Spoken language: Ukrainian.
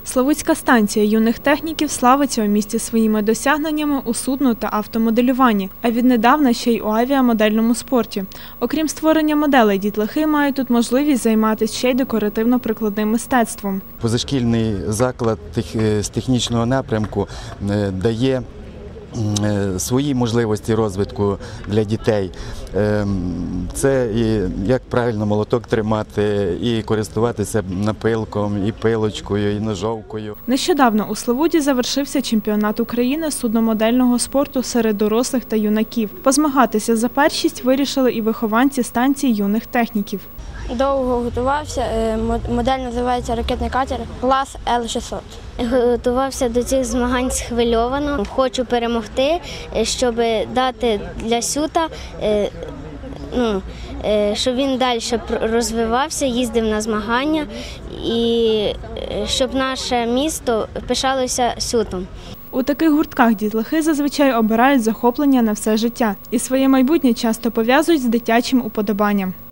Славутська станція юних техніків славиться у місті своїми досягненнями у судну- та автомоделюванні, а віднедавна ще й у авіамодельному спорті. Окрім створення моделей, дітлахи мають тут можливість займатися ще й декоративно-прикладним мистецтвом. Позашкільний заклад з технічного напрямку дає свої можливості розвитку для дітей. Це і як правильно молоток тримати, і користуватися напилком, і пилочкою, і ножовкою. Нещодавно у Славуті завершився чемпіонат України з судномодельного спорту серед дорослих та юнаків. Позмагатися за першість вирішили і вихованці станції юних техніків. Довго готувався, модель називається «Ракетний катер», клас Л-600. Готувався до цих змагань схвильовано. Хочу перемогти, щоб дати для Сюта, щоб він далі розвивався, їздив на змагання і щоб наше місто пишалося Сютом. У таких гуртках дітлахи зазвичай обирають захоплення на все життя і своє майбутнє часто пов'язують з дитячим уподобанням.